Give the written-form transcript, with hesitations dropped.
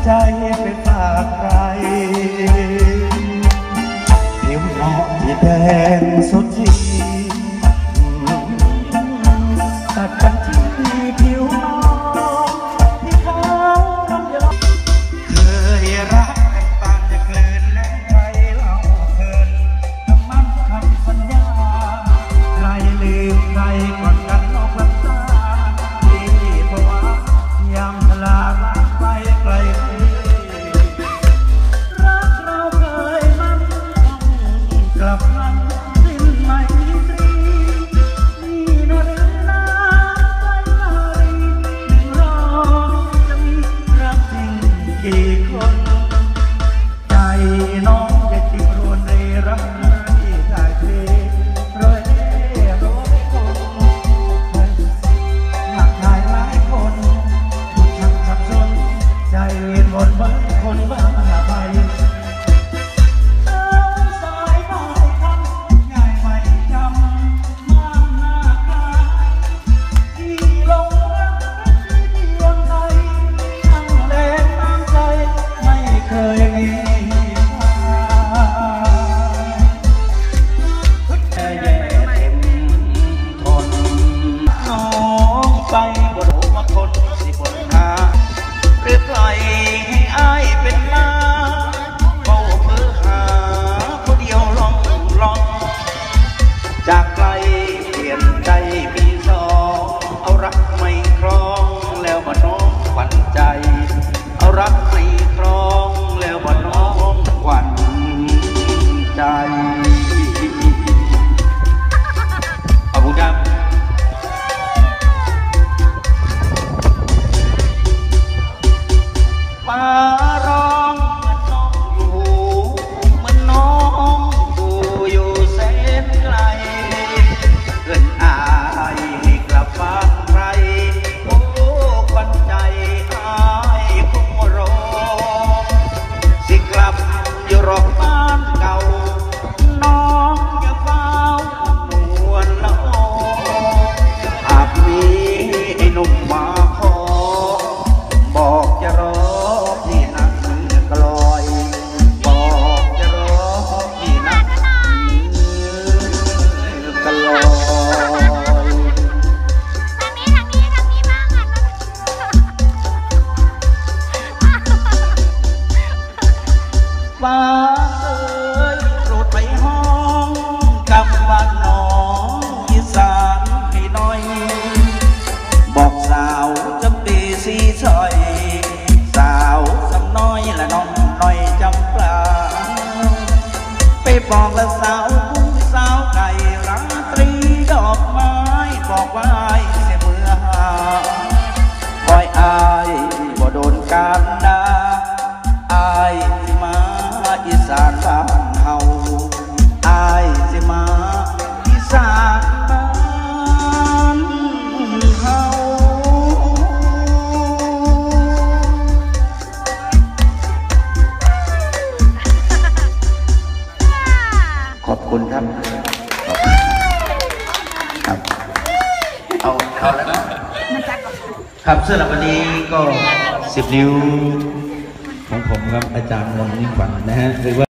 ใจไปฝากใครผิวหนอที่แดงสุดที่ตัดกันที่ผิวน้องที่ขาวน้ำยาเคยรักกันปานจะเกินและใครเล่าเกินคำมั่นคำสัญญาใครลืมใครก่อนกันนอกลำตาที่เพราะว่ายามทลารักไปไกลรักเราเคยมั่นกลับมาสิ้นไม่ตรีนี่นวลน้ำใจนารีหนึ่งรอจะมีรักจริงกี่คนใจน้องจะจิบรวนในรักที่ถ่ายเทร้อยคนหากหลายคนถูกชักสับสนใจเวียนวนบ้างคนบ้างไปสายน้อยคำง่ายไม่จำมากหน้ากายที่ลงรักที่เดียวใจทั้งแรงน้ำใจไม่เคยมีน้องไปบ่รู้ว่าคนสิบนหาหรือปล่อยให้อ้ายเป็นมาเฝ้าเพื่อหาผู้เดียวลองจากไกลเปลี่ยนใจมีสองเอารักไม่ครองแล้วมาน้องขวัญใจเอารักไม่ครองแล้วมาน้องขวัญใจขอบคุณครับฟ้าร้องเหมือนน้องอยู่แสนไกลเกินอายให้กลับบ้านใครโอ้ขวัญใจอายคงรอสิกลับอยู่รอบบ้านเก่าน้องอย่าเฝ้านวลละอหากมีไอ้หนุ่มมาขอบอกจะรอพี่นักกลอยบอกจะรอพี่นักกลอยทางนี้บ้างค่ะฟ้าเอ้ยโปรดไปห้องกำวันน้องอีสานให้หน่อยบอกสาวจำปีสีซอยสาวสำน้อยและน้องน้อยจำปลาไปบอกและสาวกุ้งสาวไก่ราตรีดอกไม้บอกว่าเสียเมื่อหาคอยอายบ่โดนการด่าอายสิมาอีสานบ้านเฮาอายสิมาอีสานบ้านเฮาขอบคุณครับครับเอาแล้วนะครับสำหรับวันนี้ก็10 นิ้วของผมครับอาจารย์มนต์นิ่งฝันนะฮะหรือว่า